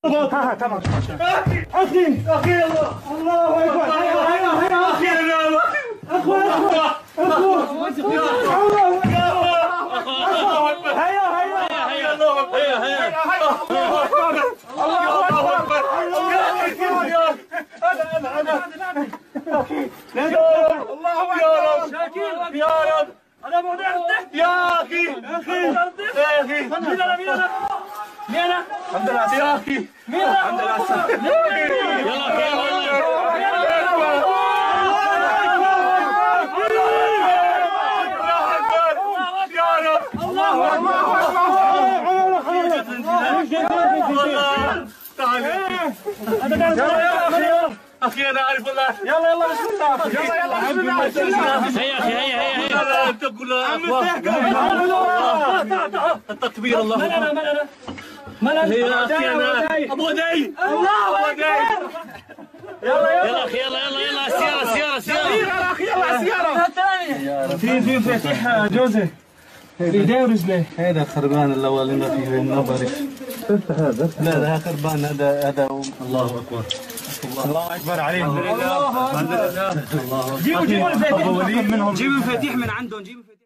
تمام. اخي الله اكبر. هيا اخي اخوة هيا الله اكبر. يا رب انا موضوع الضحك يا اخي. يا اخي مين انا الحمد لله يا اخي. الحمد لله. اخي انا اعرف والله. يلا بسم الله. بسم الله. هيا اخي هيا انت تقول التكبير. الله من انا يا اخي انا ابو داي. الله اكبر. يلا اخي يلا السياره يا اخي. يلا السياره. في مفاتيح جوزي في ايديه ورجليه. هذا خربان الاول اللي فيه النظري. هذا لا خربان. هذا الله اكبر. الله اكبر عليه. الحمد لله. جيبوا المفاتيح. جيبوا المفاتيح من عندهم.